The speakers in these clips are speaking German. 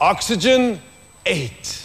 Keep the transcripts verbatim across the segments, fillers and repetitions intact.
Oxygen eight.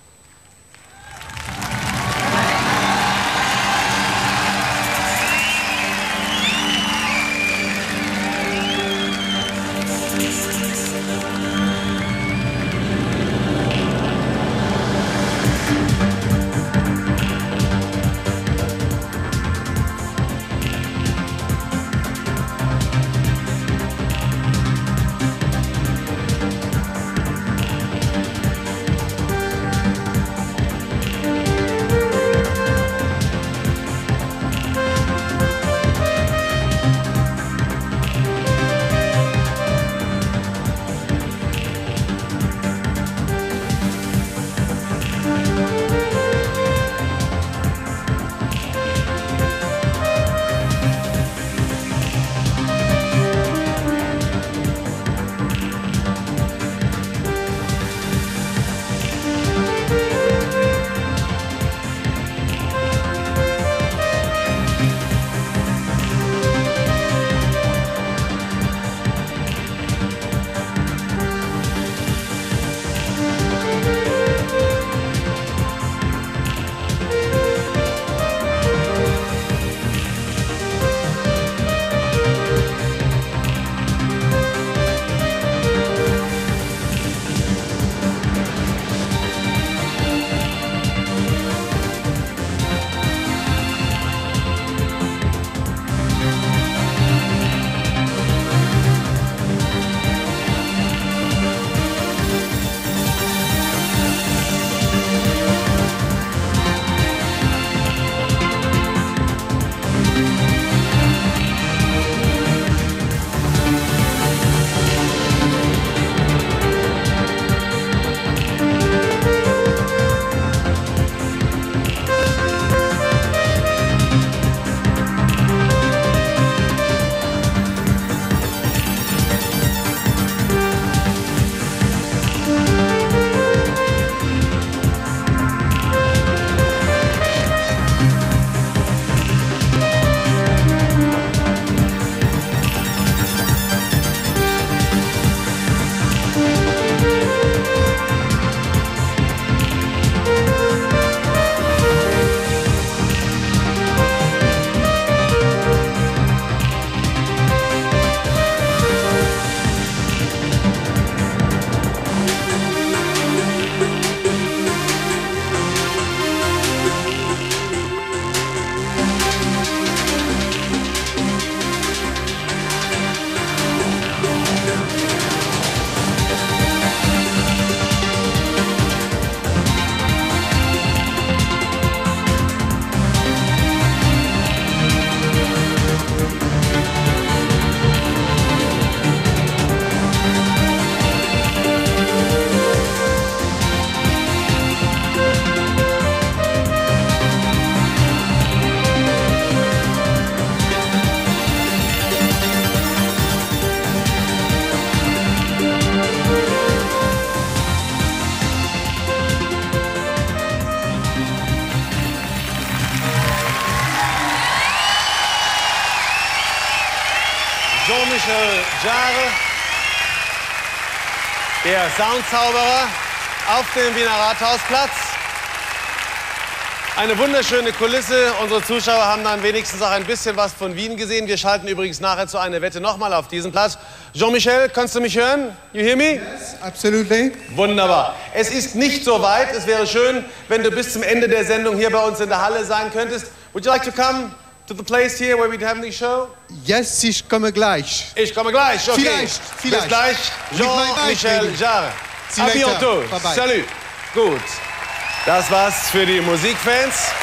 Jean-Michel Jarre, der Soundzauberer auf dem Wiener Rathausplatz. Eine wunderschöne Kulisse. Unsere Zuschauer haben dann wenigstens auch ein bisschen was von Wien gesehen. Wir schalten übrigens nachher zu einer Wette nochmal auf diesen Platz. Jean-Michel, kannst du mich hören? You hear me? Yes, absolutely. Wunderbar. Es ist nicht so weit. Es wäre schön, wenn du bis zum Ende der Sendung hier bei uns in der Halle sein könntest. Would you like to come to the place here where we'd have the show? Yes, ich komme gleich. Ich komme gleich, okay. Vielleicht, vielleicht. Bis gleich, Jean-Michel Jarre. See A you later. bientôt. Bye bye. Salut. Gut. Das war's für die Musikfans.